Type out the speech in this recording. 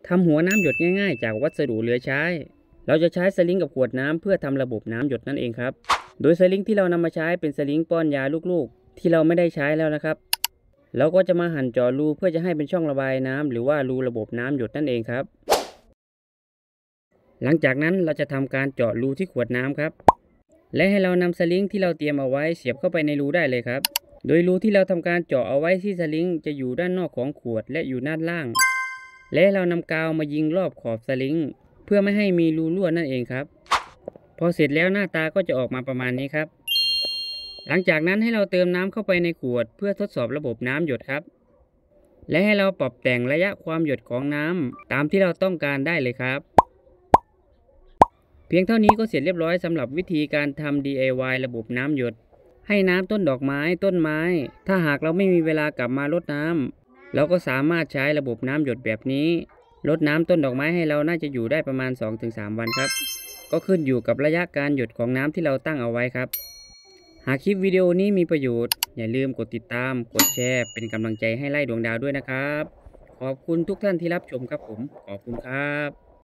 ทำหัวน้ำหยดง่ายๆจากวัสดุเหลือใช้ เราจะใช้สลิงกับขวดน้ำเพื่อทำระบบน้ำหยดนั่นเองครับ โดยสลิงที่เรานำมาใช้เป็นสลิงป้อนยาลูกๆที่เราไม่ได้ใช้แล้วนะครับเราก็จะมาหั่นเจาะรูเพื่อจะให้เป็นช่องระบายน้ำหรือว่ารูระบบน้ำหยดนั่นเองครับหลังจากนั้นเราจะทำการเจาะรูที่ขวดน้ำครับและให้เรานำสลิงที่เราเตรียมเอาไว้เสียบเข้าไปในรูได้เลยครับโดยรูที่เราทำการเจาะเอาไว้ที่สลิงจะอยู่ด้านนอกของขวดและอยู่ด้านล่างและเรานำกาวมายิงรอบขอบสลิงเพื่อไม่ให้มีรูรั่วนั่นเองครับพอเสร็จแล้วหน้าตาก็จะออกมาประมาณนี้ครับหลังจากนั้นให้เราเติมน้ำเข้าไปในขวดเพื่อทดสอบระบบน้ำหยดครับและให้เราปรับแต่งระยะความหยดของน้ำตามที่เราต้องการได้เลยครับเพียงเท่านี้ก็เสร็จเรียบร้อยสำหรับวิธีการทำ DIY ระบบน้ำหยดให้น้ำต้นดอกไม้ต้นไม้ถ้าหากเราไม่มีเวลากลับมารดน้ำเราก็สามารถใช้ระบบน้ำหยดแบบนี้รดน้ำต้นดอกไม้ให้เราน่าจะอยู่ได้ประมาณ 2-3 วันครับก็ขึ้นอยู่กับระยะการหยดของน้ำที่เราตั้งเอาไว้ครับหากคลิปวิดีโอนี้มีประโยชน์อย่าลืมกดติดตามกดแชร์เป็นกำลังใจให้ไล่ดวงดาวด้วยนะครับขอบคุณทุกท่านที่รับชมครับผมขอบคุณครับ